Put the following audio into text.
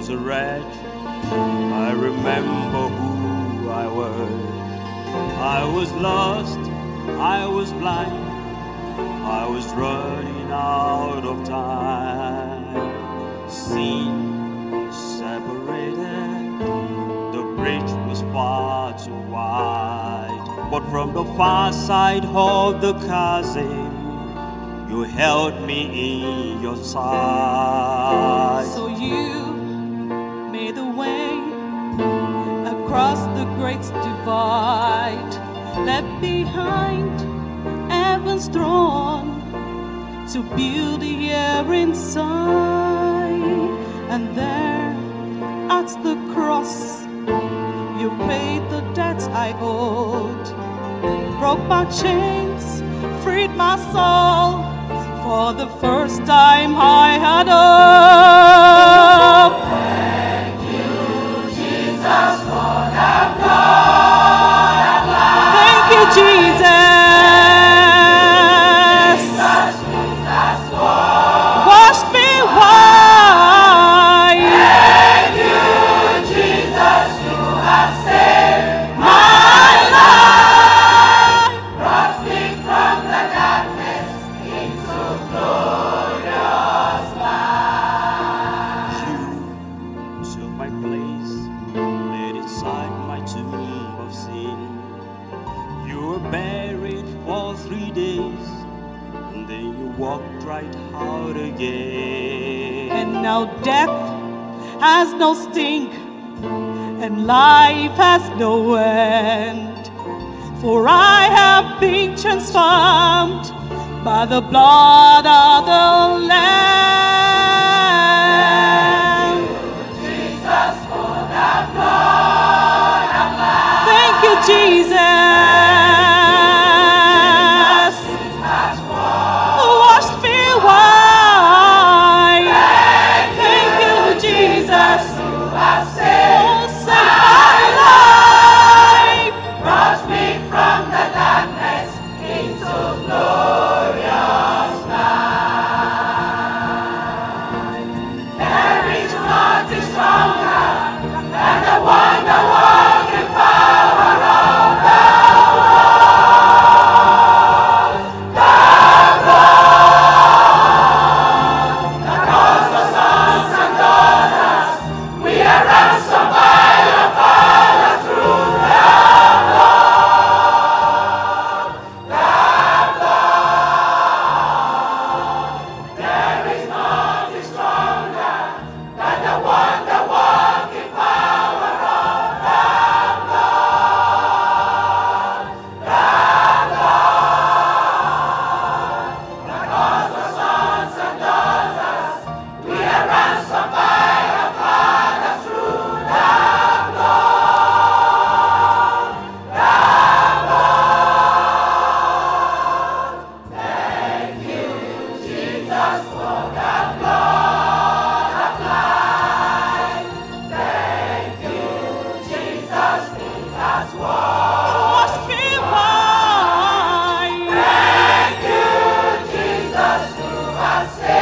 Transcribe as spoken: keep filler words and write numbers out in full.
was a wretch. I remember who I was. I was lost, I was blind, I was running out of time. Sin separated, the bridge was far too wide. But from the far side of the chasm, you held me in your sight. So you made a way across the great divide, left behind heaven's throne to build here inside. And there at the cross you paid the debt I owed, broke my chains, freed my soul. For the first time I had hope. Thank you, Jesus, for the blood of life. Thank you, Jesus. Jesus, Jesus, Lord. Wash me white. Thank you, Jesus, you have saved my life. Brought me from the darkness into glorious light. You took my place, laid inside my tomb of sin. You were buried for three days, and then you walked right out again. And now death has no sting, and life has no end. For I have been transformed by the blood of the Lamb. Jesus, for the blood of life. Thank you, Jesus. Jesus, Lord. Wash me white. Thank you, Jesus. You have saved Oh, save my life. brought me from the darkness into glorious light. There is nothing stronger than the wonder-working power of the blood. The blood that calls us sons and daughters. We are ransomed by the Father through the blood. The blood. There is nothing stronger than the wonder-working power of the blood. The blood that calls us sons and daughters. We are ransomed by the Father through the blood. The blood. Thank you, Jesus, for the blood of life. Thank you, Jesus, Jesus, Wash me white. Thank you, Jesus, who has saved